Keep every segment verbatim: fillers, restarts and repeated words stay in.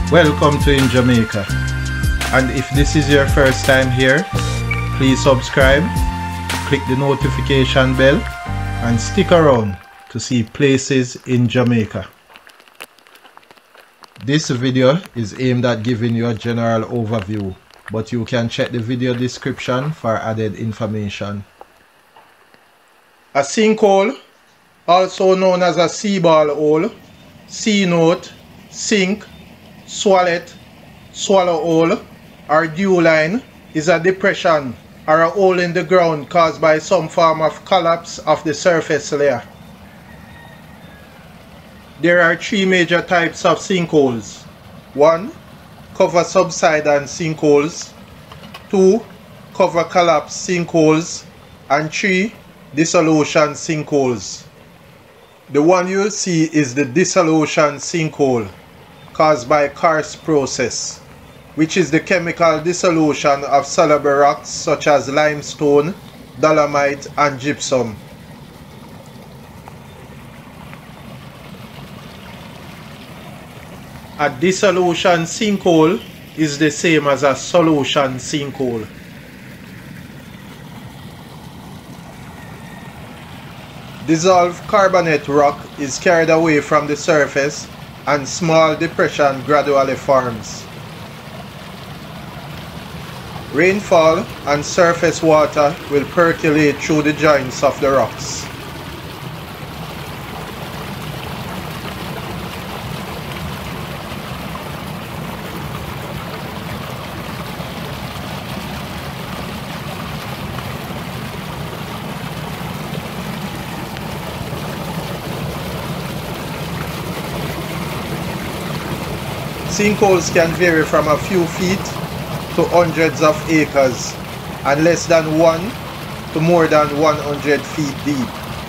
Welcome to InJamaica, and if this is your first time here, please subscribe, click the notification bell and stick around to see places in Jamaica. This video is aimed at giving you a general overview, but you can check the video description for added information. A sinkhole, also known as a seaball hole, cenote, sink, swallet, swallow hole, or doline, is a depression or a hole in the ground caused by some form of collapse of the surface layer. There are three major types of sinkholes. one. Cover-Subsidence Sinkholes. two. Cover-Collapse Sinkholes. And three. Dissolution Sinkholes. The one you'll see is the Dissolution Sinkhole, caused by karst process, which is the chemical dissolution of soluble rocks such as limestone, dolomite and gypsum. A dissolution sinkhole is the same as a solution sinkhole. Dissolved carbonate rock is carried away from the surface and small depression gradually forms. Rainfall and surface water will percolate through the joints of the rocks. Sinkholes can vary from a few feet to hundreds of acres and less than one to more than one hundred feet deep.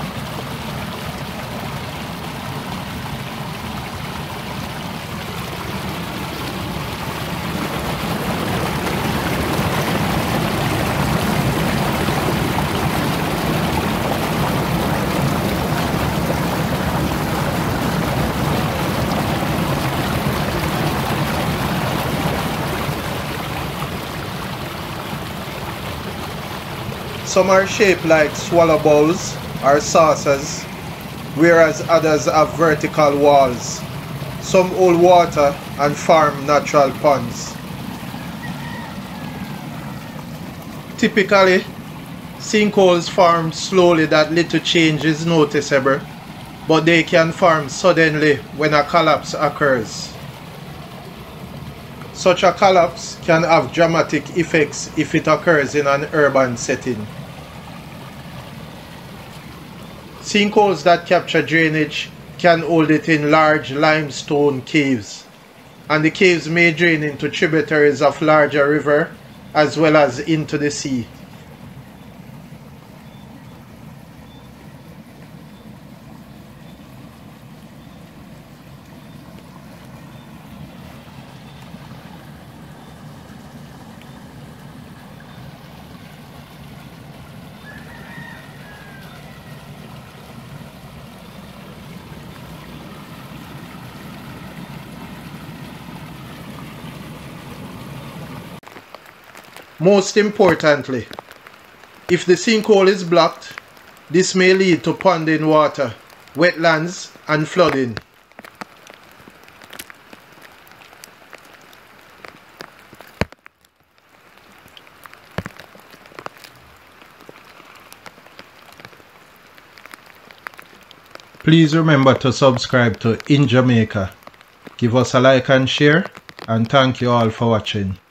Some are shaped like swallow bowls or saucers, whereas others have vertical walls. Some hold water and form natural ponds. Typically, sinkholes form slowly that little change is noticeable, but they can form suddenly when a collapse occurs. Such a collapse can have dramatic effects if it occurs in an urban setting. Sinkholes that capture drainage can hold it in large limestone caves, and the caves may drain into tributaries of larger rivers as well as into the sea. Most importantly, if the sinkhole is blocked, this may lead to ponding water, wetlands and flooding. Please remember to subscribe to InJamaica. Give us a like and share, and thank you all for watching.